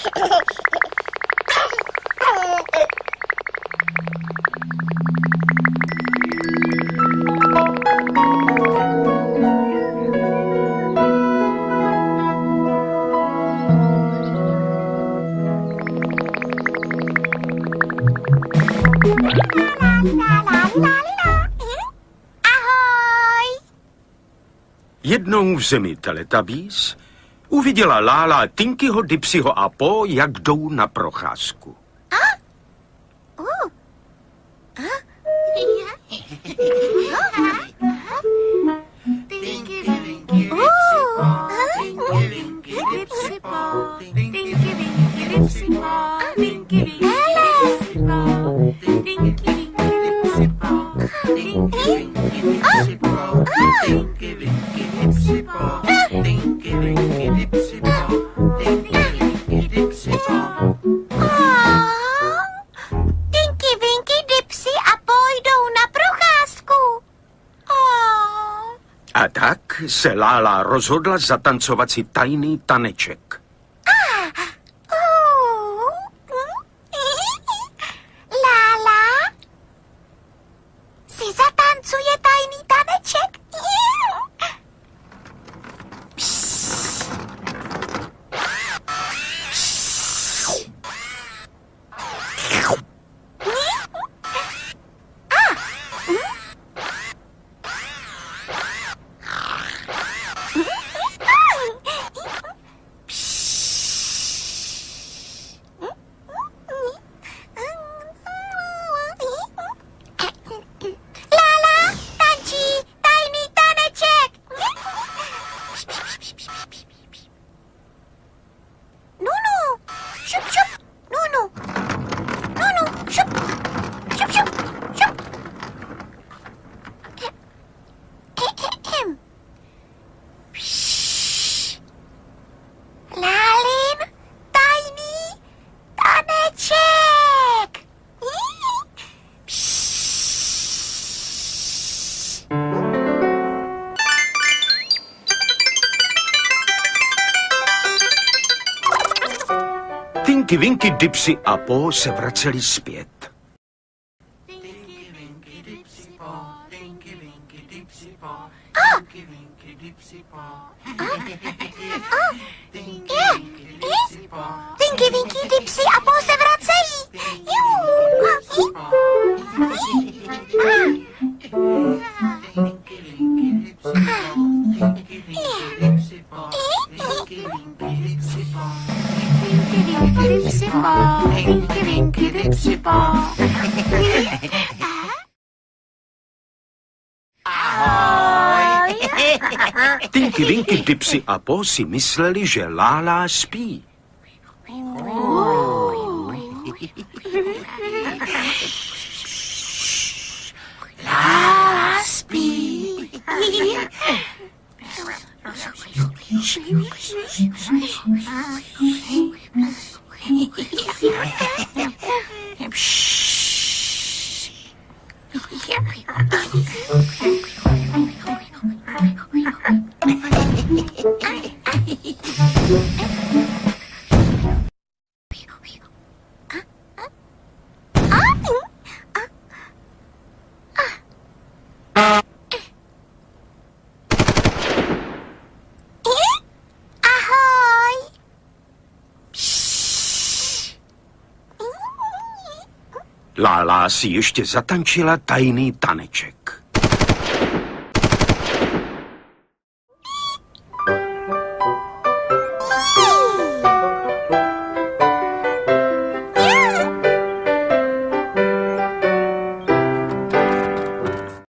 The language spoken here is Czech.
Jednou v zemi Teletubbies uviděla Lála Tinkyho, Dipsyho a Po, jak jdou na procházku. A tak se Lála rozhodla zatancovat si tajný taneček. Lála si zatancuje tajný taneček. Tinky, Winky, Dipsy a Po se vraceli zpět. Tinky, Winky, Dipsy, Po, Tinky, Winky, Dipsy, Po, Tinky, Winky, Dipsy, Po. Tinky, Winky, Dipsy, Po. Tinky, Winky, Dipsy a Po se vracejí. Tinky, Winky, Dipsy a Po si mysleli, že Lála spí. Lála spí. Lála si ještě zatančila tajný taneček.